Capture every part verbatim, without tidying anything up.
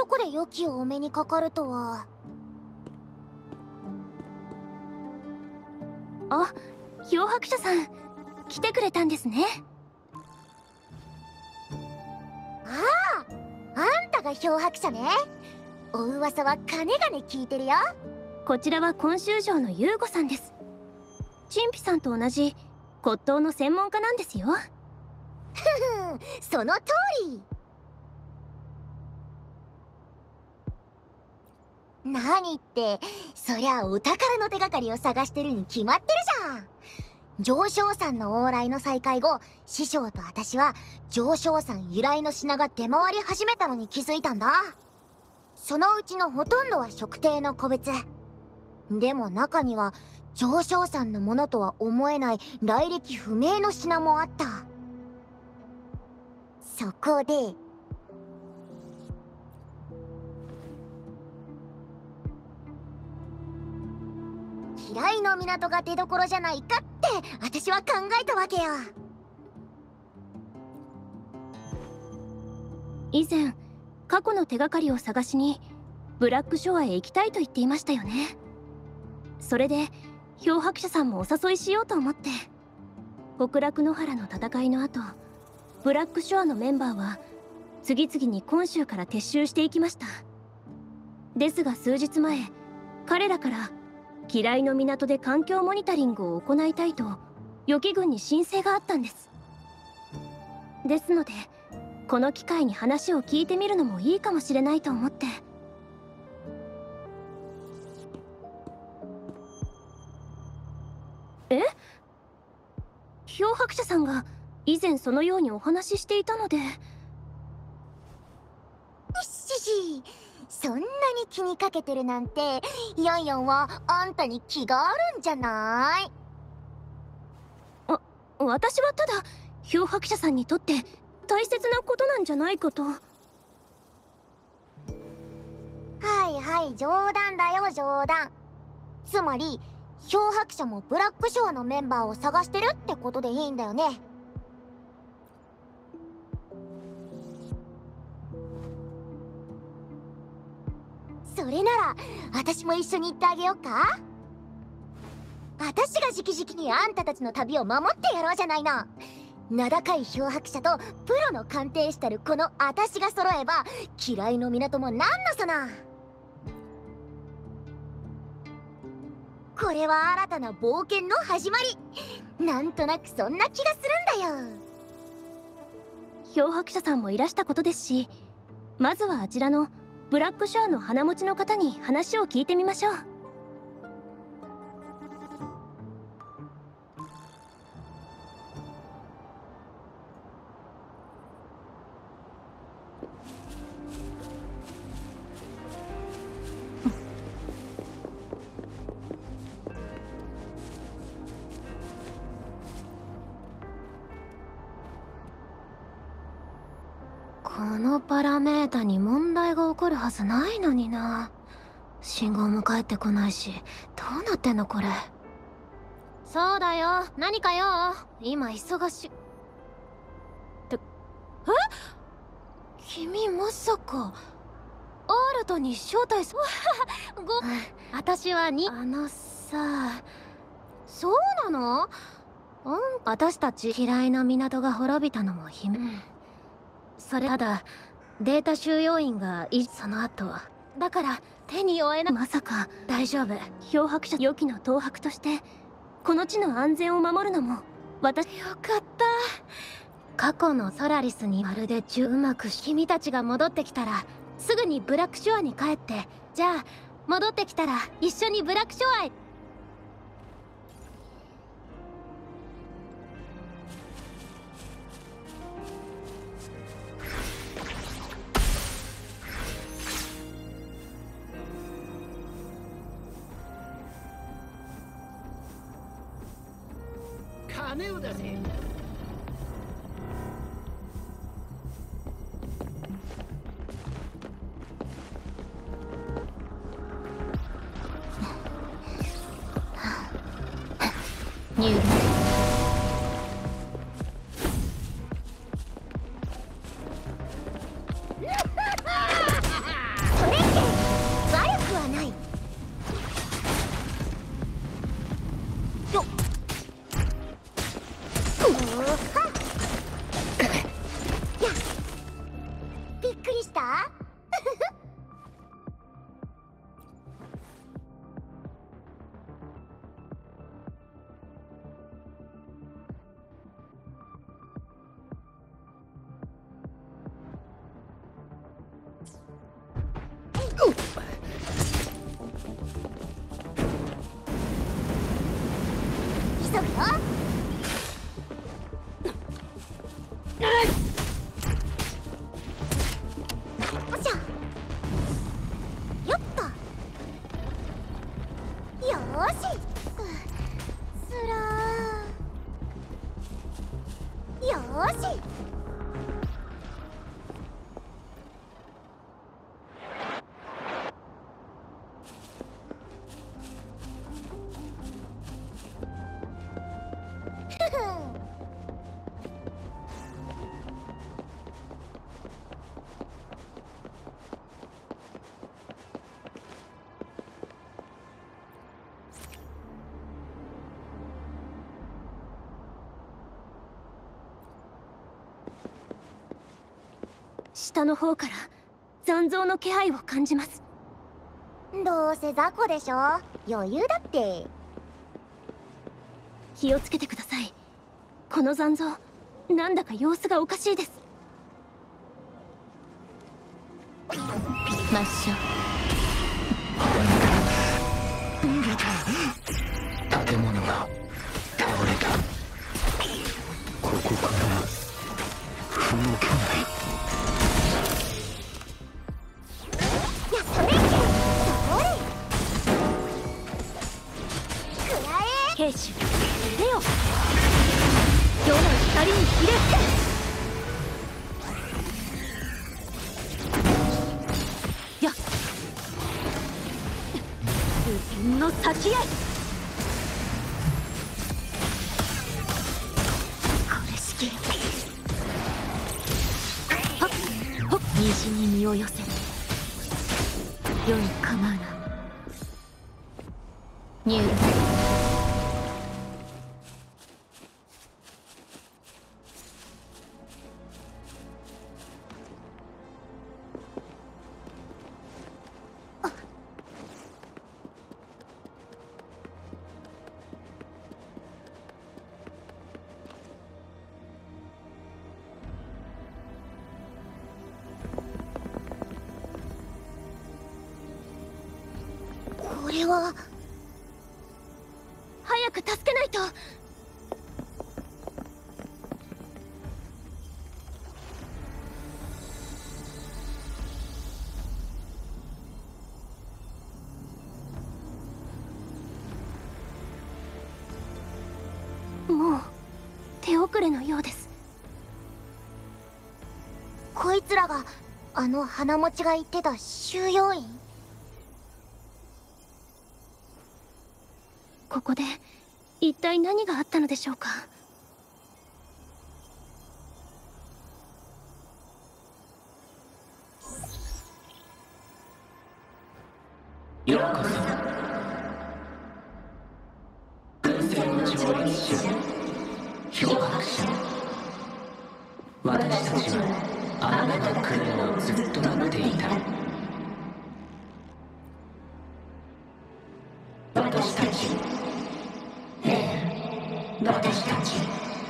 こで良きをお目にかかるとは。 あ、漂白者さん来てくれたんですね。 ああ、あんたが漂白者ね。お噂はかねがね聞いてるよ。 こちらは今週城の優吾さんです。チンピさんと同じ骨董の専門家なんですよ。ふふふ、その通り。何って、そりゃお宝の手がかりを探してるに決まってるじゃん。上昇山の往来の再開後、師匠と私は上昇山由来の品が出回り始めたのに気づいたんだ。そのうちのほとんどは食定の個別。でも中には上昇山のものとは思えない来歴不明の品もあった。そこで嫌いの港が出どころじゃないかって私は考えたわけよ。 以前過去の手がかりを探しにブラックショアへ行きたいと言っていましたよね。それで漂白者さんもお誘いしようと思って。極楽野原の戦いの後、ブラックショアのメンバーは次々に本州から撤収していきました。ですが数日前、彼らから嫌いの港で環境モニタリングを行いたいと予期軍に申請があったんです。ですのでこの機会に話を聞いてみるのもいいかもしれないと思って。え？漂白者さんが以前そのようにお話ししていたので。 しし、そんなに気にかけてるなんて、ヤンヤンはあんたに気があるんじゃない？ あ、私はただ漂白者さんにとって大切なことなんじゃないかと。 はいはい、冗談だよ冗談。つまり漂白者もブラックショアのメンバーを探してるってことでいいんだよね。それなら私も一緒に行ってあげよっか。私が直々にあんたたちの旅を守ってやろうじゃないの。名高い漂白者とプロの鑑定士たるこの私が揃えば嫌いの港も何のそな。これは新たな冒険の始まり。なんとなくそんな気がするんだよ。 漂白者さんもいらしたことですし、まずはあちらのブラックショアの花持ちの方に話を聞いてみましょう。 このパラメータに問題が起こるはずないのにな。信号も返ってこないし、どうなってんのこれ。そうだよ、何かよ。今忙しい。って、え？君まさかアールトに招待すご私はにあのさ、そうなの？うん、私たち嫌いな港が滅びたのも姫、うん、それただデータ収容員がいその後だから手に負えな。 まさか大丈夫。 漂白者予期の東博としてこの地の安全を守るのも私。 よかった。過去のソラリスにまるでうまく君たちが戻ってきたらすぐにブラックショアに帰って、じゃあ戻ってきたら一緒にブラックショアへ。 金を出せ。 入力。 はっやっびっくりした？急ぐよ。おっしゃ。よっと。よーし。すらー。よーし。 下の方から残像の気配を感じます。 どうせ雑魚でしょ。余裕だって。 気をつけてください。この残像なんだか様子がおかしいです。 抹消。 建物が倒れた。ここから動けない。 いやそれそれくらえ。 兵士レオ世の光に入れやっ無限の先へ。これしきはっはっ虹に身を寄せ世に構うな。入力。 これは早く助けないと。もう手遅れのようです。 こいつらがあの花持ちが言ってた収容員。 ここで一体何があったのでしょうか。 ようこそ。空戦の調律師漂白者。私たちはあなたと来るのをずっと待っていた。私たち、ええ、私たち。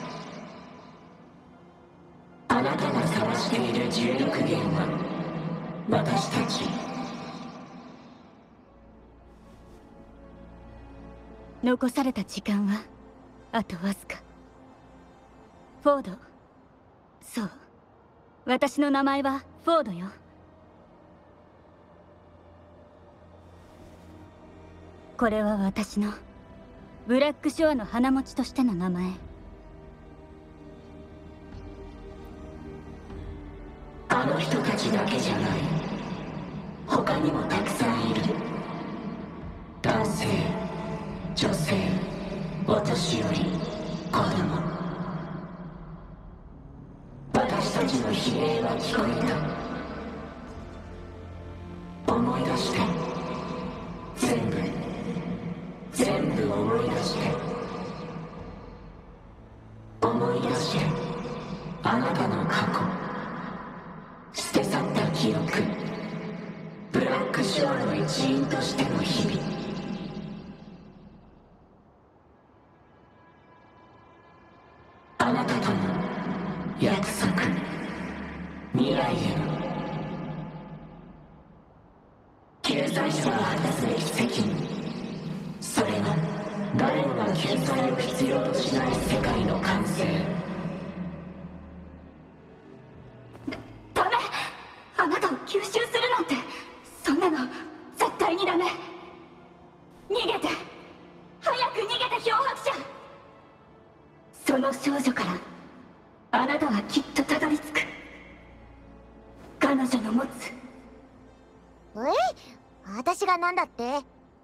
あなたが探している重力源は私たち。 残された時間はあとわずか。フォード。そう、私の名前はフォードよ。これは私のブラックショアの花持ちとしての名前。 あの人たちだけじゃない。他にもたくさんいる。男性、女性、お年寄り、子供。私たちの悲鳴は聞こえた。思い出して。全部全部思い出して。思い出して。 あなたの過去、捨て去った記憶、ブラックショアの一員としての日々。あなたとの約束、未来への救済者が果たすべき責任、それは誰もが救済を必要としない世界の完成。 ダメ！あなたを吸収するなんて、そんなの絶対にダメ。逃げて！早く逃げて、漂白者！その少女からあなたはきっとたどり着く。彼女の持つえ私がなんだって？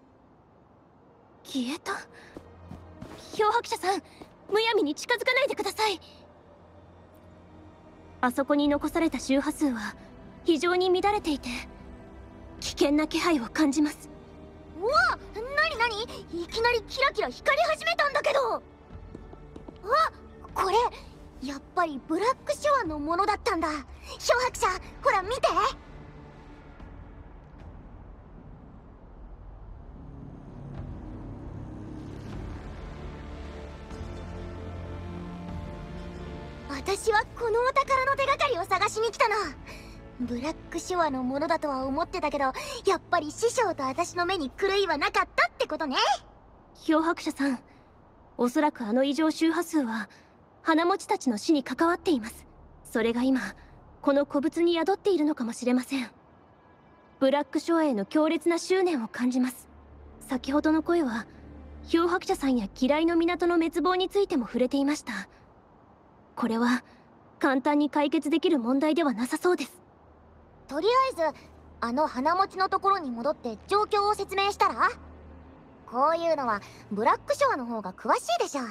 消えた。漂白者さん、むやみに近づかないでください。あそこに残された周波数は非常に乱れていて、危険な気配を感じます。 うわ、なになに、いきなりキラキラ光り始めたんだけど。あ、これやっぱりブラックショアのものだったんだ。漂白者、ほら見て。私はこのお宝の手がかりを探しに来たの。ブラックショアのものだとは思ってたけど、やっぱり師匠と私の目に狂いはなかったってことね。 漂白者さん、おそらくあの異常周波数は花持ちたちの死に関わっています。それが今この古物に宿っているのかもしれません。ブラックショアへの強烈な執念を感じます。先ほどの声は漂白者さんや嫌いの港の滅亡についても触れていました。これは簡単に解決できる問題ではなさそうです。 とりあえずあの花持ちのところに戻って状況を説明したら？こういうのはブラックショアの方が詳しいでしょ。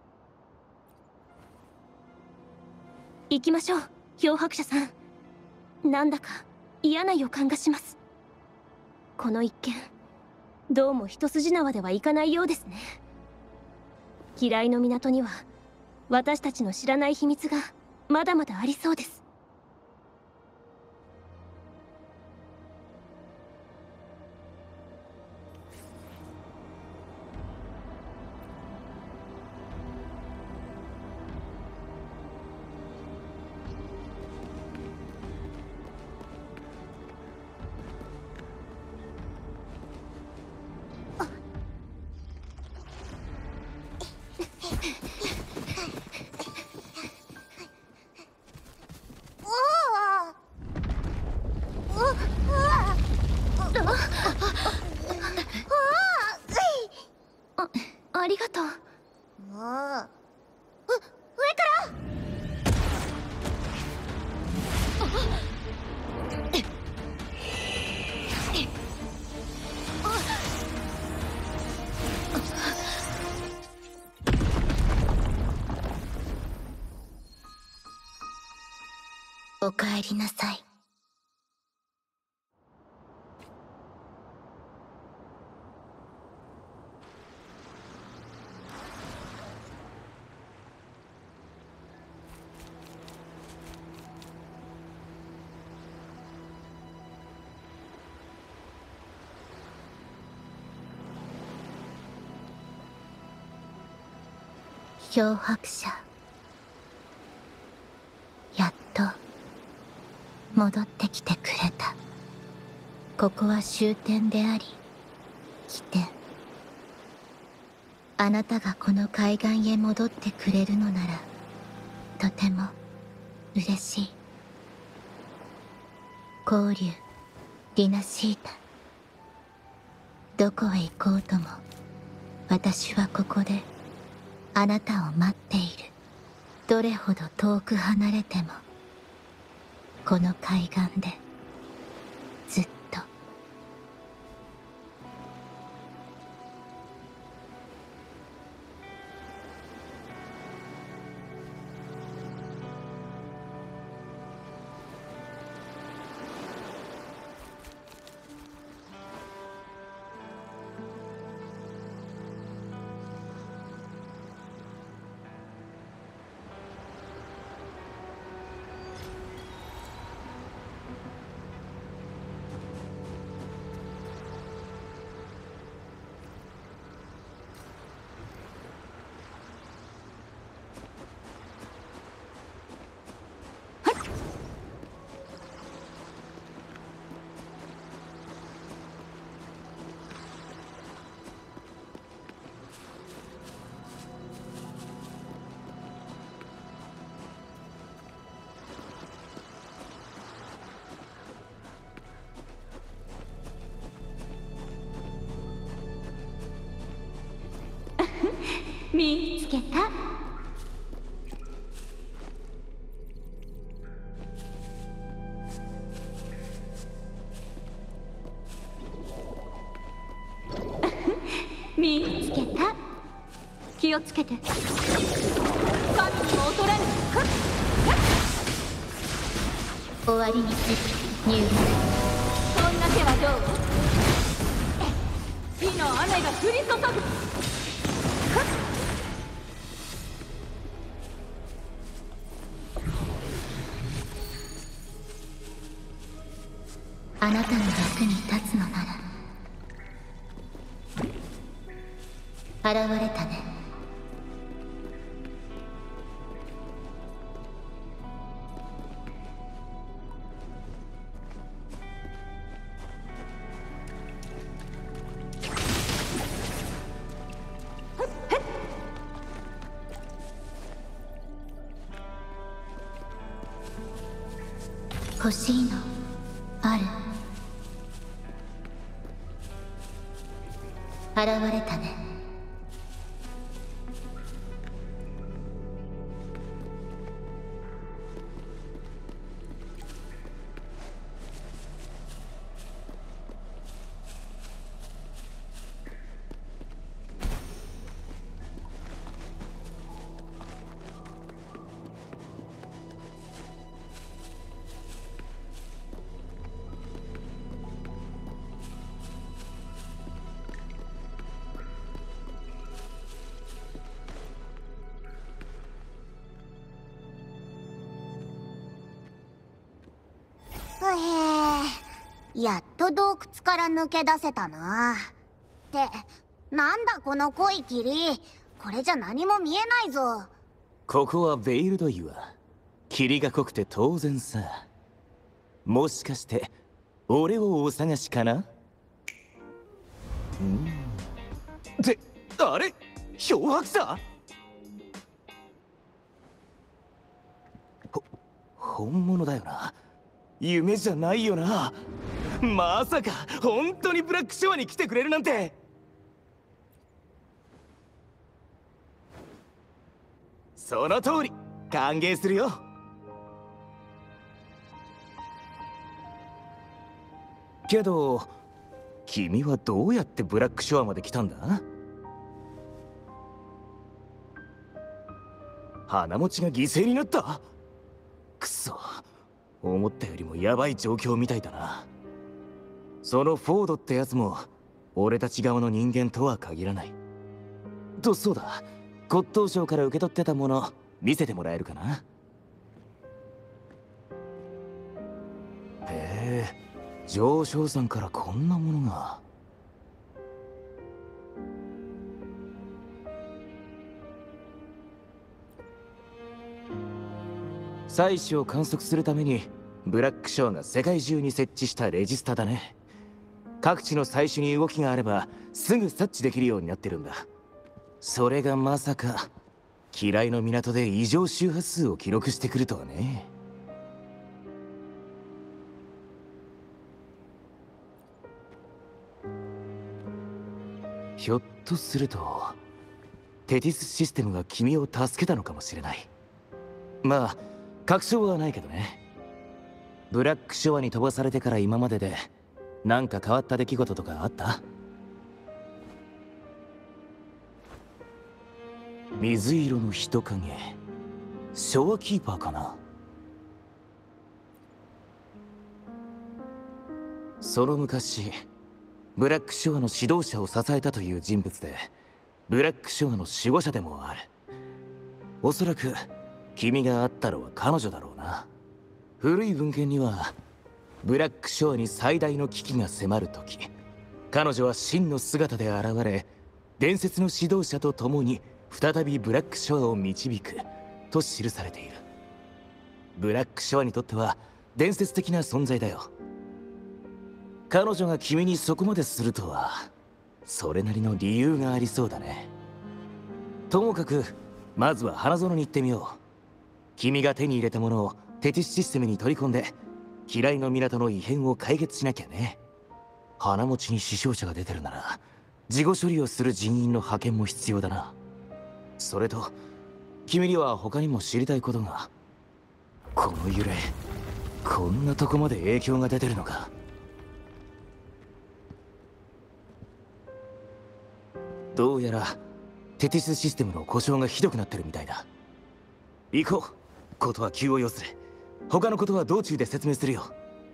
行きましょう、漂白者さん。なんだか嫌な予感がします。この一件、どうも一筋縄ではいかないようですね。嫌いの港には私たちの知らない秘密がまだまだありそうです。あ、ありがとう。 もう、う、上からおかえりなさい。漂白者、やっと戻ってきてくれた。ここは終点であり起点。あなたがこの海岸へ戻ってくれるのならとても嬉しい。光竜リナシータ、どこへ行こうとも私はここであなたを待っている。どれほど遠く離れてもこの海岸でずっと。 見つけた。見つけた。気をつけて。神にも劣らぬ。終わりにする。入力。そんな手はどう？火の雨が降り注ぐ。あなたの役に立つのなら。現れたね。欲しいのある？現れたね。 ふへー、やっと洞窟から抜け出せたな。ってなんだこの濃い霧、これじゃ何も見えないぞ。 ここはベイルド岩。霧が濃くて当然さ。もしかして俺をお探しかな？んってあれ、漂白さ？ほ本物だよな。夢じゃないよな。まさか本当にブラックショアに来てくれるなんて。その通り歓迎するよ。けど君はどうやってブラックショアまで来たんだ？花持ちが犠牲になった？くそ、思ったよりもヤバい状況みたいだな。そのフォードってやつも俺たち側の人間とは限らない。とそうだ、骨董商から受け取ってたもの見せてもらえるかな？へえ、上昇さんからこんなものが。採取を観測するためにブラックショアが世界中に設置したレジスタだね。各地の採取に動きがあればすぐ察知できるようになってるんだ。それがまさか機雷の港で異常周波数を記録してくるとはね。ひょっとするとテティスシステムが君を助けたのかもしれない。まあ確証はないけどね。ブラックショアに飛ばされてから今までで何か変わった出来事とかあった？水色の人影、ショアキーパーかな。その昔ブラックショアの指導者を支えたという人物で、ブラックショアの守護者でもある。おそらく君が会ったのは彼女だろうな。古い文献にはブラックショアに最大の危機が迫る時、彼女は真の姿で現れ、伝説の指導者と共に再びブラックショアを導くと記されている。ブラックショアにとっては伝説的な存在だよ。彼女が君にそこまでするとは、それなりの理由がありそうだね。ともかくまずは花園に行ってみよう。君が手に入れたものをテティスシステムに取り込んで機雷の港の異変を解決しなきゃね。花持ちに死傷者が出てるなら事後処理をする人員の派遣も必要だな。 それと君には他にも知りたいことが。この揺れ、こんなとこまで影響が出てるのか。どうやらテティスシステムの故障がひどくなってるみたいだ。行こう。ことは急を要する。他のことは道中で説明するよ。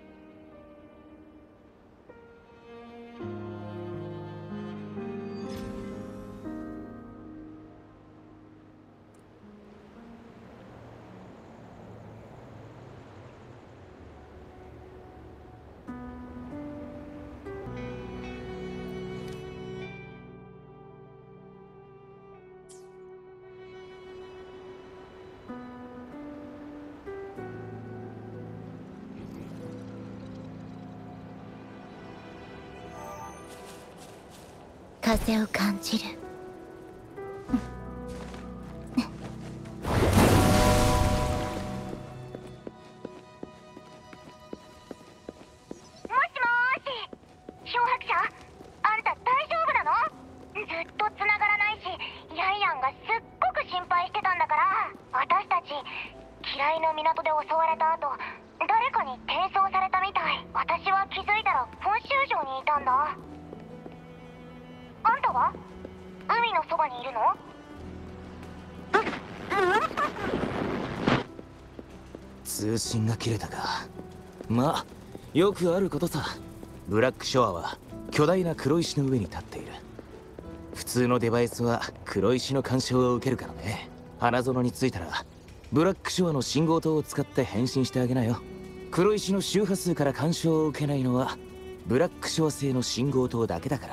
風を感じる。通信が切れたか。まあよくあることさ。ブラックショアは巨大な黒石の上に立っている。普通のデバイスは黒石の干渉を受けるからね。花園に着いたらブラックショアの信号灯を使って変身してあげなよ。黒石の周波数から干渉を受けないのはブラックショア製の信号灯だけだから。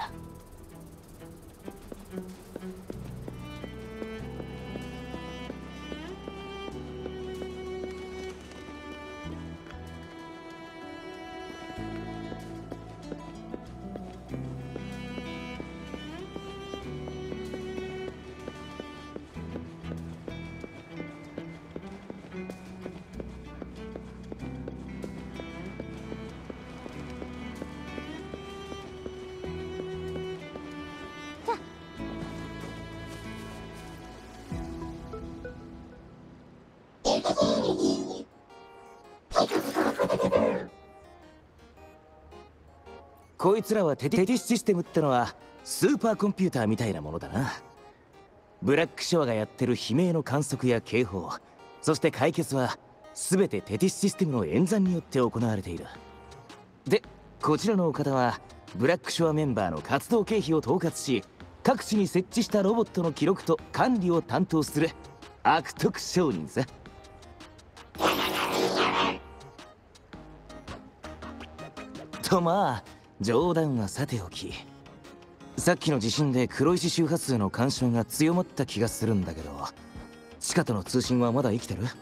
こいつらはテテティスシステムってのはスーパーコンピューターみたいなものだな。ブラックショアがやってる悲鳴の観測や警報、そして解決は全てテティスシステムの演算によって行われている。で、こちらのお方はブラックショアメンバーの活動経費を統括し、各地に設置したロボットの記録と管理を担当する悪徳商人さ。とまあ冗談はさておき、さっきの地震で黒石周波数の干渉が強まった気がするんだけど、地下との通信はまだ生きてる？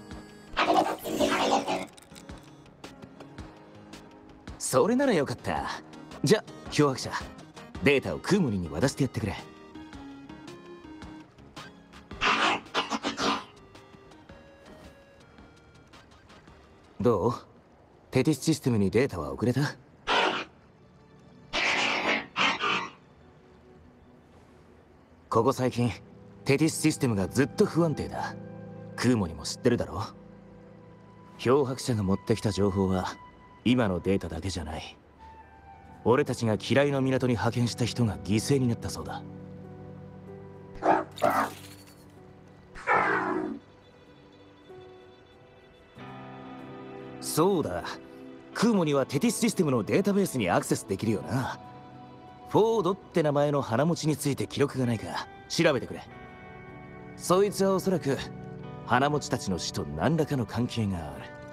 それならよかった。じゃあ漂白者、データをクーモリに渡してやってくれ。どう？テティスシステムにデータは送れた？ここ最近テティスシステムがずっと不安定だ。クーモにも知ってるだろ。漂白者が持ってきた情報は今のデータだけじゃない。俺たちが嫌いの港に派遣した人が犠牲になったそうだ。そうだ、クーモにはテティスシステムのデータベースにアクセスできるよな。フォードって名前の花持ちについて記録がないか調べてくれ。そいつはおそらく花持ちたちの死と何らかの関係がある。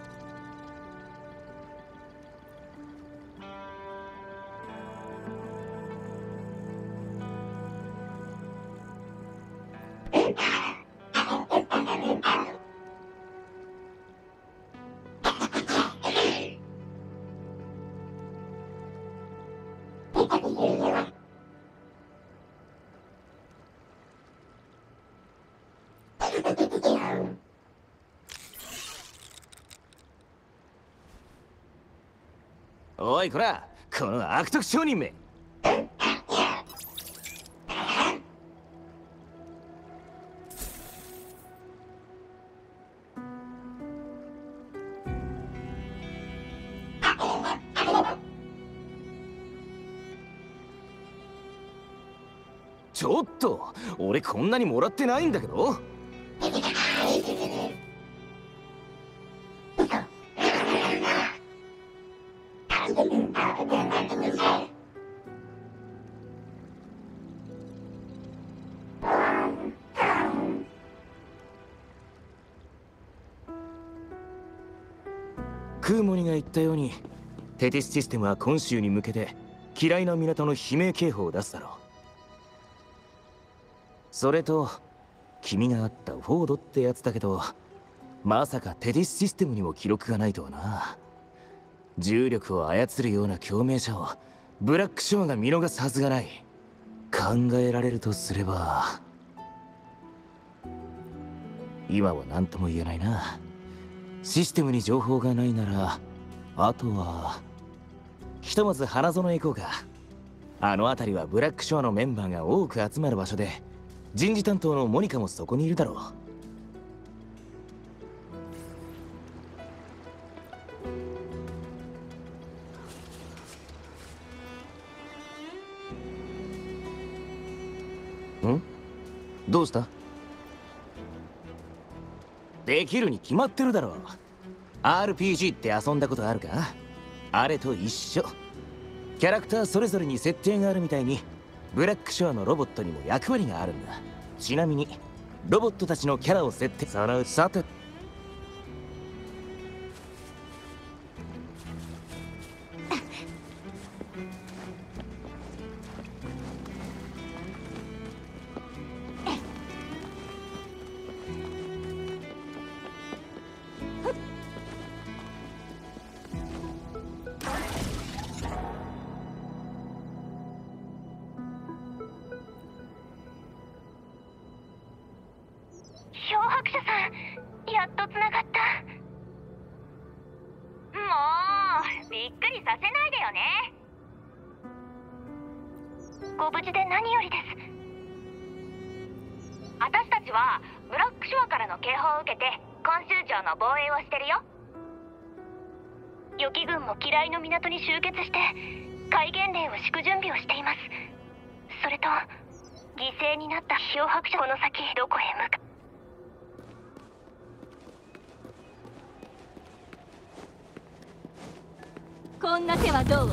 おいこら、この悪徳商人め。 ちょっと俺こんなにもらってないんだけど。クーモニが言ったようにテティスシステムは今週に向けて嫌いな港の悲鳴警報を出すだろう。それと君があったフォードってやつだけど、まさかテティスシステムにも記録がないとはな。重力を操るような共鳴者をブラックショアが見逃すはずがない。考えられるとすれば今は何とも言えないな。システムに情報がないならあとはひとまず花園へ行こうか。あの辺りはブラックショアのメンバーが多く集まる場所で、人事担当のモニカもそこにいるだろう。ん？どうした？できるに決まってるだろう。 アールピージー って遊んだことあるか？あれと一緒。キャラクターそれぞれに設定があるみたいにブラックショアのロボットにも役割があるんだ。ちなみにロボットたちのキャラを設定。そのさて漂白者さん、やっとつながった。もうびっくりさせないでよね。ご無事で何よりです。私たちはブラックショアからの警報を受けて今州城の防衛をしてるよ。予期軍も機雷の港に集結して戒厳令を敷く準備をしています。それと犠牲になった漂白者、この先どこへ向か。 こんな手はどう？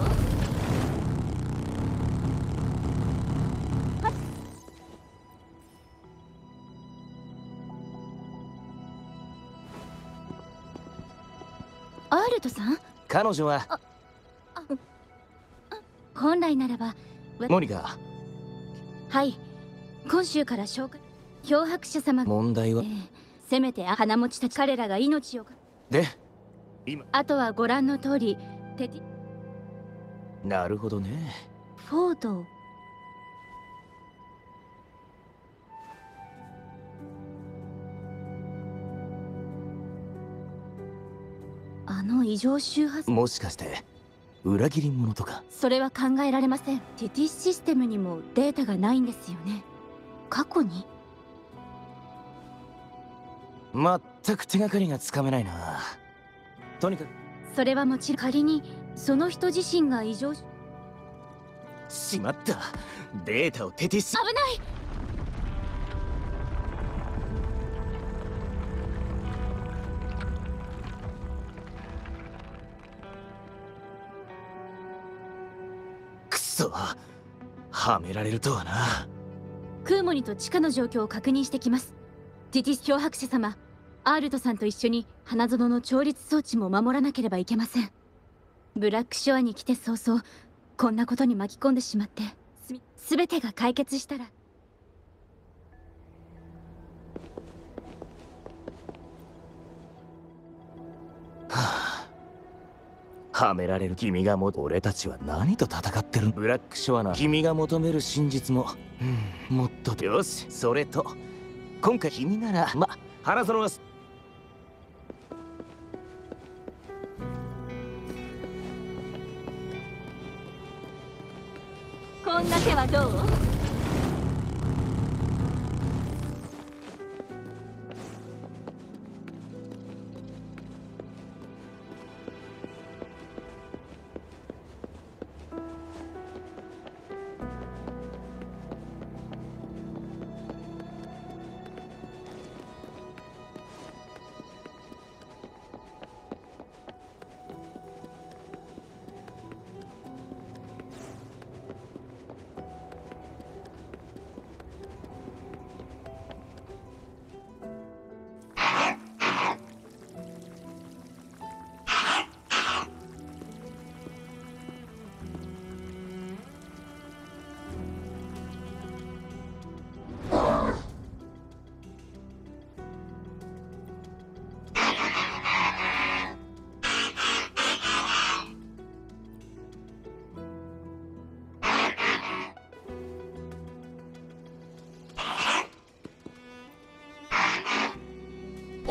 アールトさん、 彼女は本来ならばモニカ。 はい、今週から紹介。漂白者様が、 問題はええ、せめて花持ちたち彼らが命を。 で今あとはご覧の通りテティなるほどね。 フォード。あの異常周波数、 もしかして裏切り者とか？ それは考えられません。テティスシステムにもデータがないんですよね。過去に全く手がかりがつかめないな。とにかくそれはもちろん、仮にその人自身が異常。危しまった。データをテティス。 ない。 くそ、はめられるとはな。 クーモニと地下の状況を確認してきます。テティス漂白者様、アールトさんと一緒に花園の調律装置も守らなければいけません。ブラックショアに来て早々こんなことに巻き込んでしまって、すべてが解決したら。 はあ、はめられる君がも。俺たちは何と戦ってる？ブラックショアな君が求める真実も、うん、もっと。よし、それと今回君ならま花園はこんな手はどう？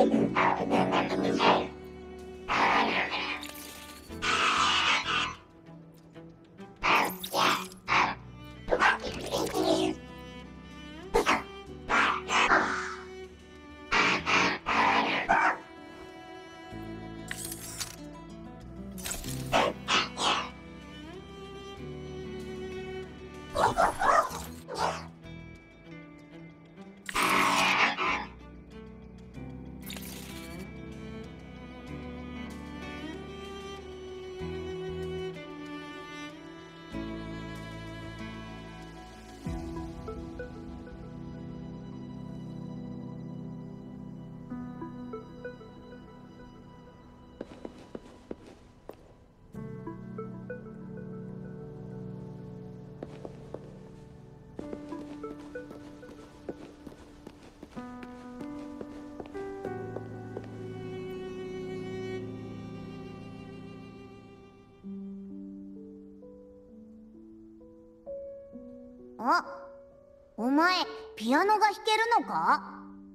あ、お前ピアノが弾けるのか？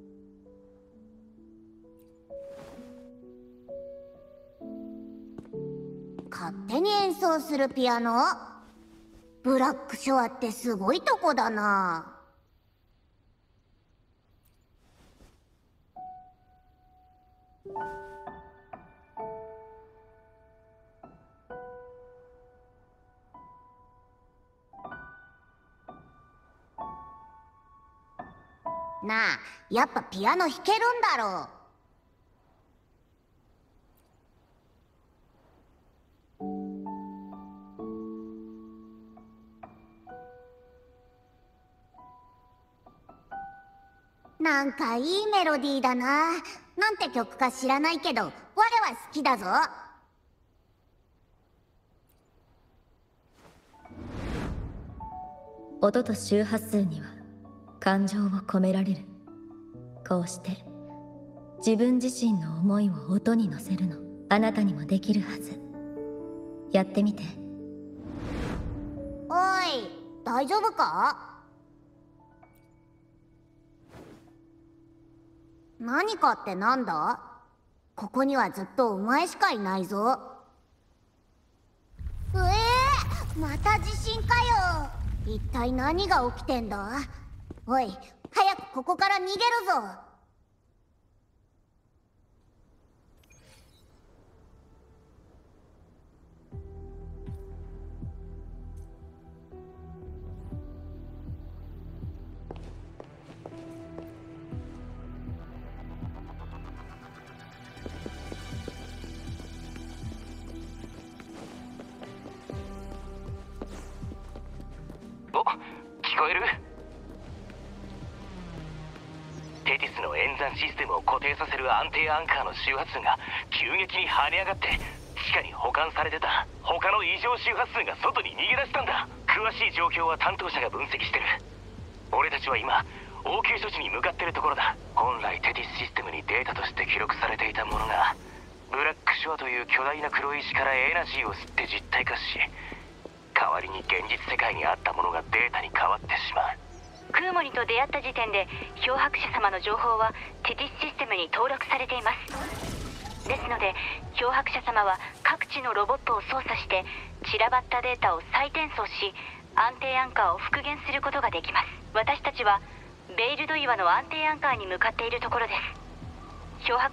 勝手に演奏するピアノ？ブラックショアってすごいとこだな。なあ、やっぱピアノ弾けるんだろう。なんかいいメロディーだな。なんて曲か知らないけど、我は好きだぞ。 音と周波数には感情を込められる。こうして自分自身の思いを音に乗せるの、あなたにもできるはず。やってみて。 おい、大丈夫か？何かってなんだ？ここにはずっとお前しかいないぞ。えー、また地震かよ。一体何が起きてんだ？おい、早くここから逃げるぞ。 お、聞こえる？テティスの演算システムを固定させる安定アンカーの周波数が急激に跳ね上がって、地下に保管されてた他の異常周波数が外に逃げ出したんだ。詳しい状況は担当者が分析してる。俺たちは今応急処置に向かってるところだ。本来テティスシステムにデータとして記録されていたものが、ブラックショアという巨大な黒石からエナジーを吸って実体化し、代わりに現実世界にあったものがデータに変わってしまう。 クーモリと出会った時点で漂白者様の情報はテティスシステムに登録されています。ですので漂白者様は各地のロボットを操作して散らばったデータを再転送し、安定アンカーを復元することができます。私たちはベイルド岩の安定アンカーに向かっているところです。漂白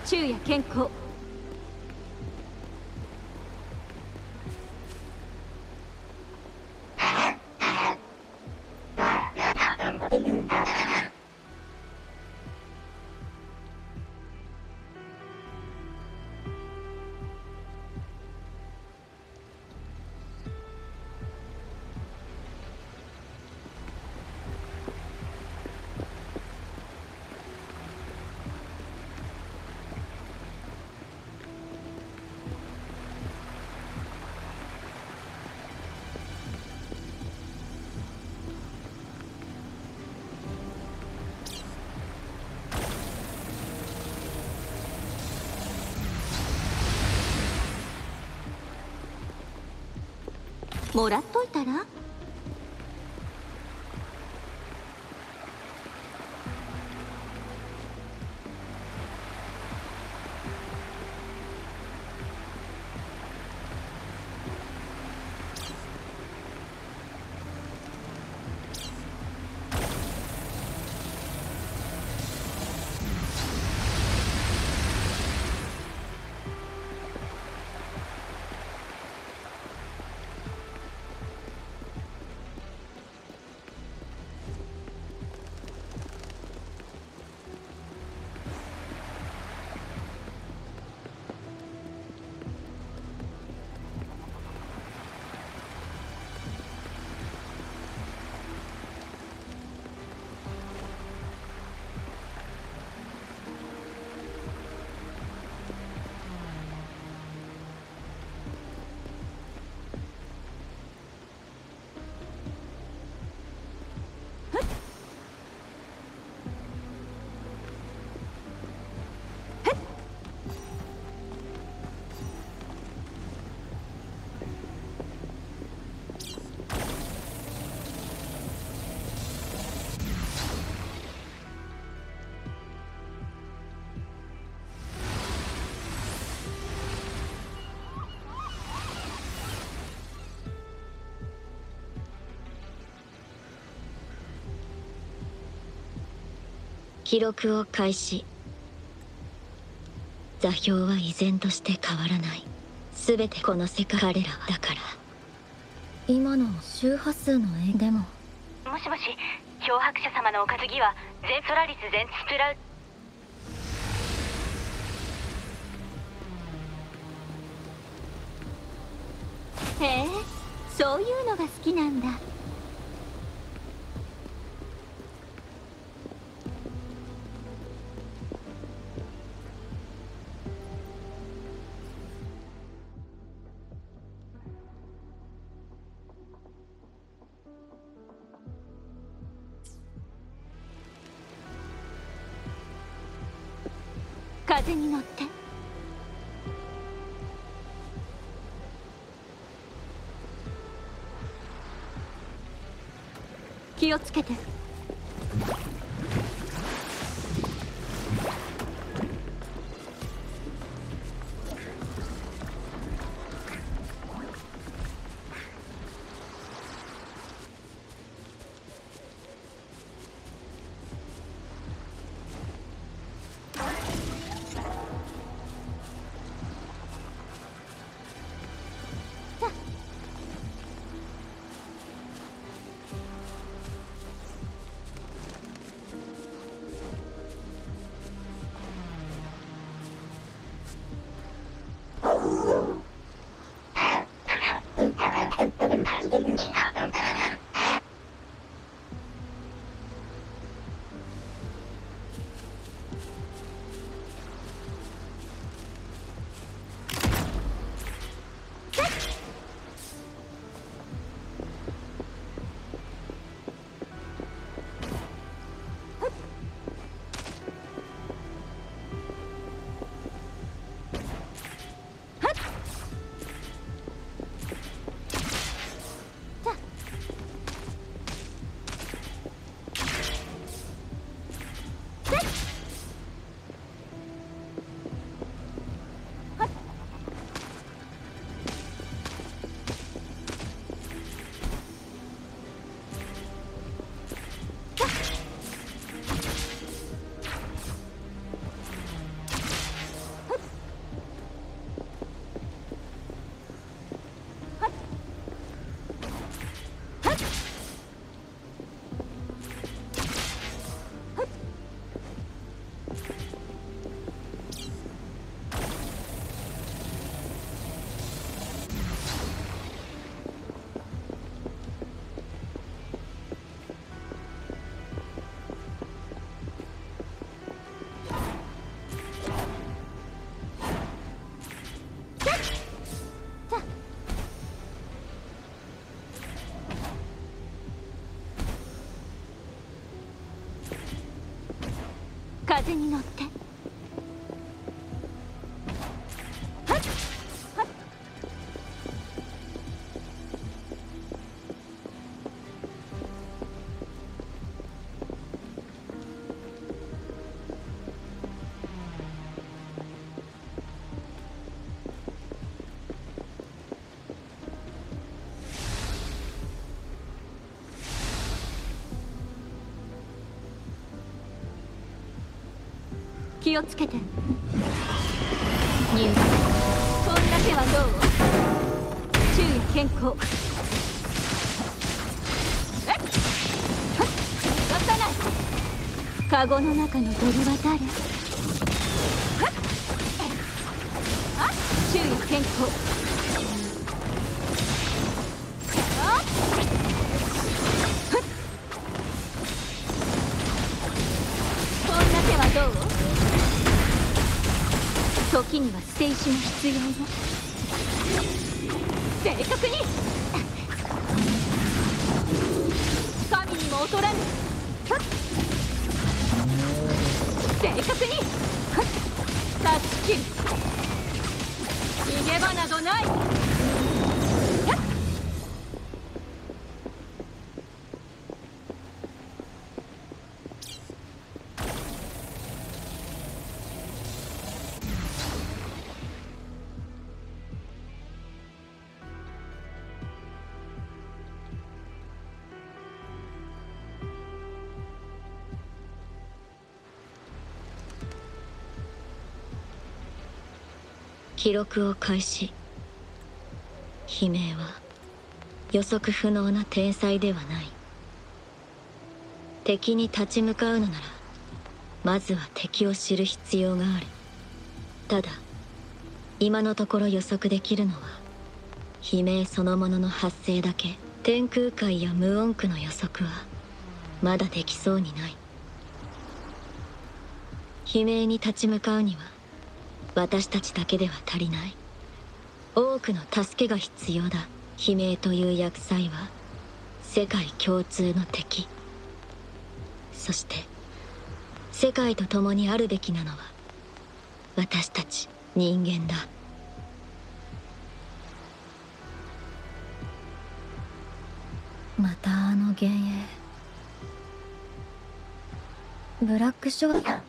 昼夜健康。 もらっといたら？ 記録を開始。座標は依然として変わらない。全てこの世界、彼らはだから。今の周波数の絵でも。 もしもし、漂白者様のお担ぎはゼンソラリス・ゼンツプラウ。 へえ、そういうのが好きなんだ。風に乗って。気をつけて。 風に乗って気をつけて。入学こんな手はどう？注意健康。えっ出さない。カゴの中の鳥は誰？あ注意健康。あこんな手はどう？時には捨て石も必要よ。正確に神にも劣らぬ。正確に断ち切る。逃げ場などない。 記録を開始。悲鳴は予測不能な天才ではない。敵に立ち向かうのならまずは敵を知る必要がある。ただ今のところ予測できるのは悲鳴そのものの発生だけ。天空海や無音区の予測はまだできそうにない。悲鳴に立ち向かうには私たちだけでは足りない。多くの助けが必要だ。悲鳴という厄災は世界共通の敵。そして世界と共にあるべきなのは私たち人間だ。またあの幻影。ブラックショー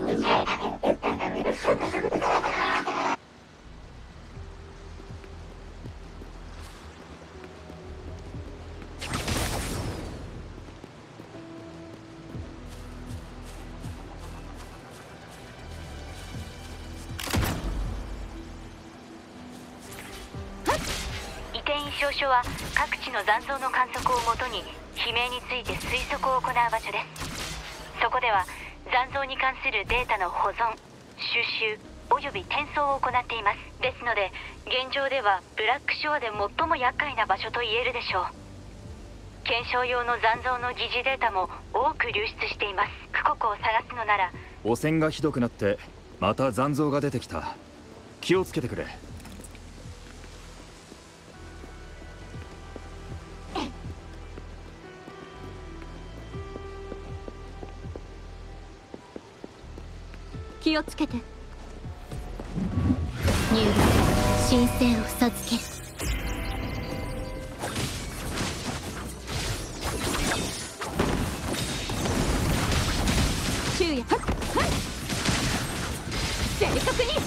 移転意証書は各地の残像の観測をもとに悲鳴について推測を行う場所です。そこでは残像に関するデータの保存、収集および転送を行っています。ですので現状ではブラックショアで最も厄介な場所と言えるでしょう。検証用の残像の疑似データも多く流出しています。クココを探すのなら。 汚染がひどくなってまた残像が出てきた。気をつけてくれ。 気をつけて。 入学神聖を授ける。 昼夜正確に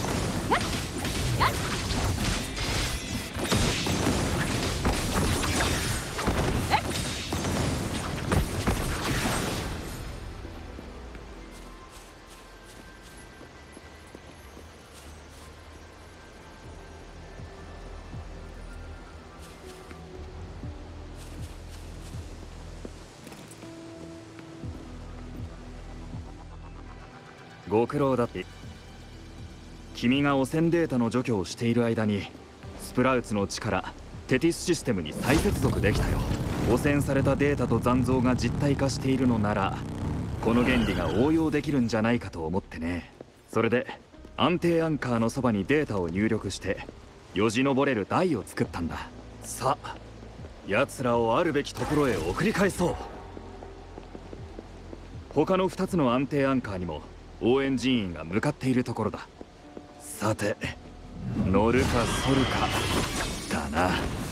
ご苦労だって。君が汚染データの除去をしている間にスプラウツの力テティスシステムに再接続できたよ。汚染されたデータと残像が実体化しているのならこの原理が応用できるんじゃないかと思ってね。それで安定アンカーのそばにデータを入力してよじ登れる台を作ったんだ。さあ奴らをあるべきところへ送り返そう。他のふたつの安定アンカーにも応援人員が向かっているところだ。さて乗るか反るかだな。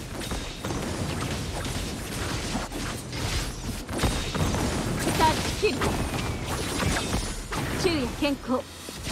タッチキル。昼夜健康。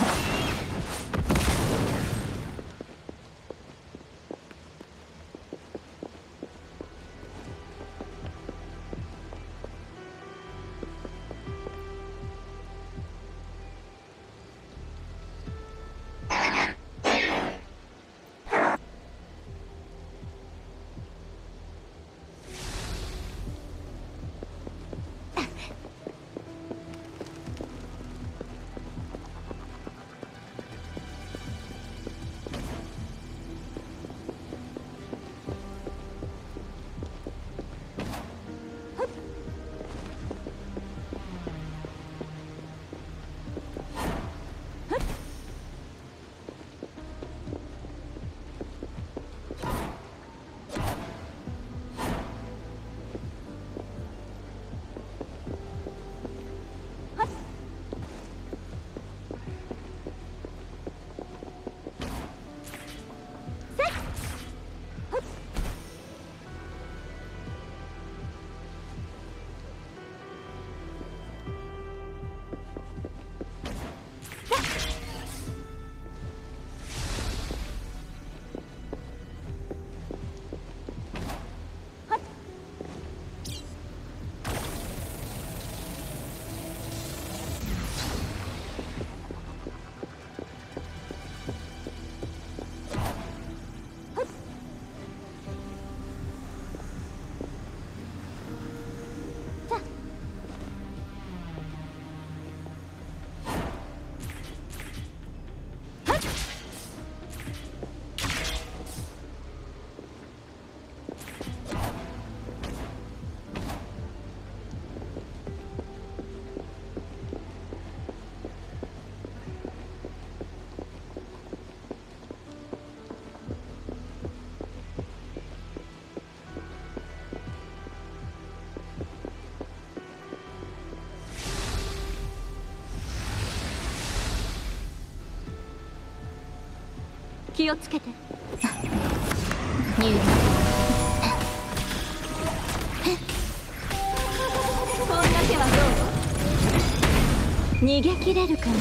気をつけて。 入力。 こんな手はどう？逃げ切れるかな？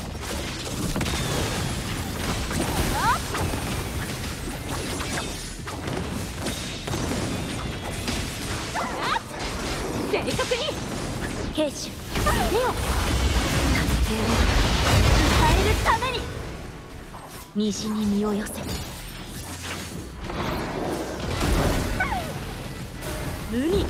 正確に兵士手を変えるために虹に身を寄せ無に帰れ。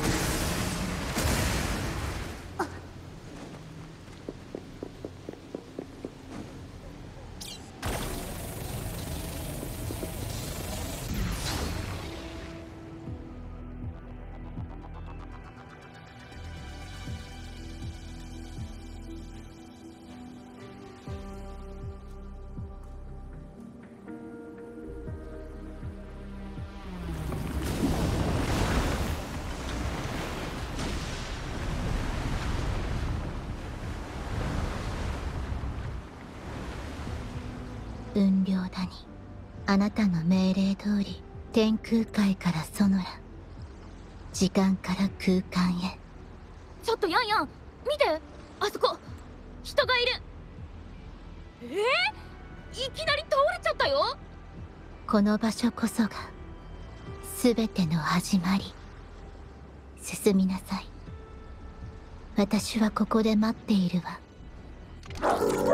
雲量だに、あなたの命令通り天空界からソノラ、時間から空間へ。 ちょっとヤンヤン見て、あそこ人がいる。えー、いきなり倒れちゃったよ。 この場所こそが全ての始まり。進みなさい。私はここで待っているわ。